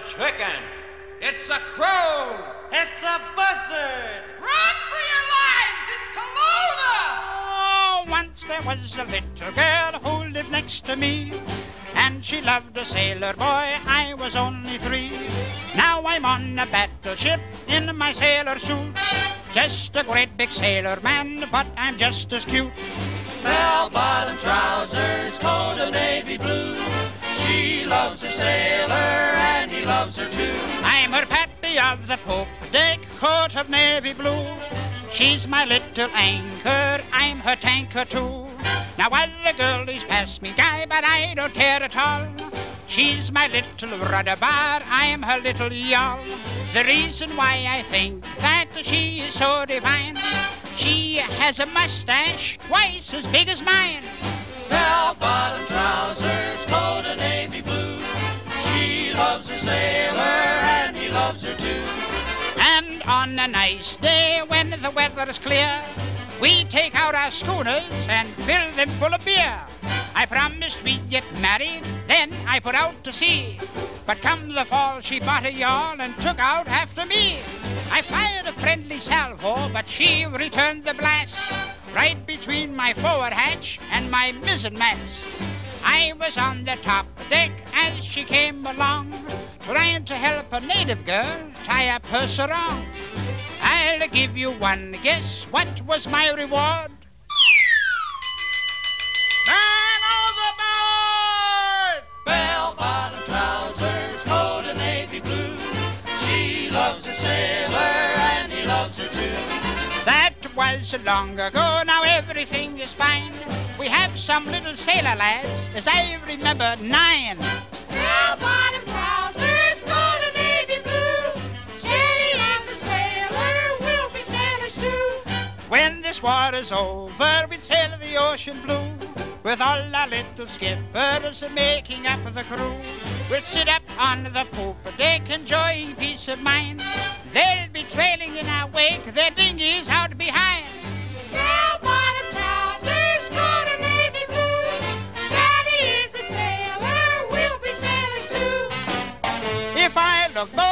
chicken. It's a crow. It's a buzzard. Run for your lives! It's Kelowna! Oh, once there was a little girl who lived next to me, and she loved a sailor boy. I was only 3. Now I'm on a battleship in my sailor suit. Just a great big sailor man, but I'm just as cute. Bell-bottom trousers, coat of navy blue. She loves her sailor and he loves her too. I'm her pappy of the Pope Dick, coat of navy blue. She's my little anchor, I'm her tanker too. Now other girlies pass me by, but I don't care at all. She's my little rudder bar, I'm her little yawl. The reason why I think that she is so divine, she has a mustache twice as big as mine. Bell-bottom trousers, coat of navy blue. She loves her sailor and he loves her too. And on a nice day when the weather is clear, we take out our schooners and fill them full of beer. I promised we'd get married, then I put out to sea. But come the fall, she bought a yawl and took out after me. I fired a friendly salvo, but she returned the blast right between my forward hatch and my mizzen mast. I was on the top deck as she came along, trying to help a native girl tie up her sarong. I'll give you one guess, what was my reward? Man overboard! Bell-bottom trousers, coat of navy blue. She loves her sailor and he loves her too. That was long ago, now everything is fine. We have some little sailor lads, as I remember, 9. Bell-bottom trousers, coat of navy blue. Steady as a sailor, we'll be sailors too. When this war is over, we'll sail the ocean blue, with all our little skippers making up the crew. We'll sit up on the poop deck enjoying peace of mind. They'll be trailing in our wake, their dinghies out behind. Bell-bottom trousers, coat of navy blue. Daddy is a sailor, we'll be sailors too. If I look